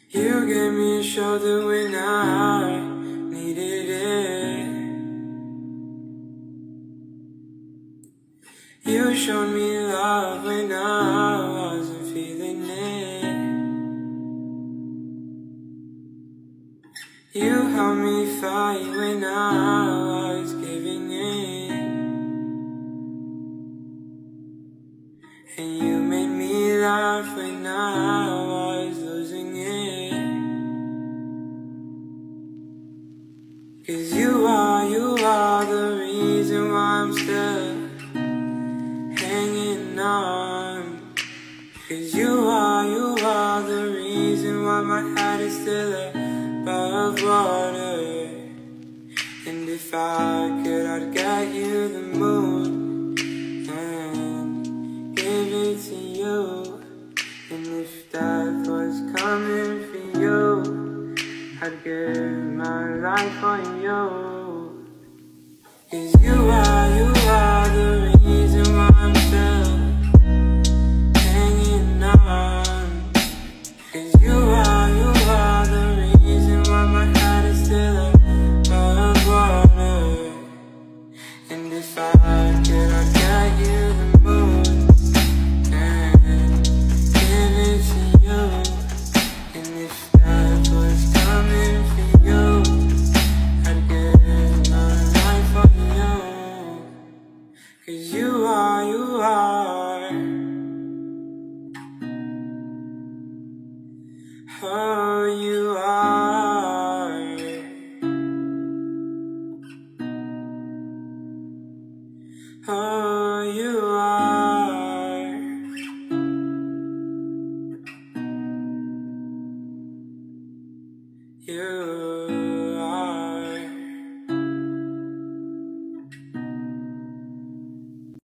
You gave me a shoulder when I needed it. You showed me love when I wasn't feeling it. You helped me fight when I was giving in. And you made me laugh when I was losing it. 'Cause you are the reason why I'm still hanging on. 'Cause you are the reason why my head is still above water. And if I could, I'd get you the moon and give it to you. And if death was coming for you, I'd give my life for you. 'Cause you are the reason why I'm still hanging on. 'Cause you are the reason why my head is still above water. And if I could, I'd get you the moon and give it to you. And if that was coming for you, I'd give my life for you. 'Cause you are oh, you are. Oh, you are. You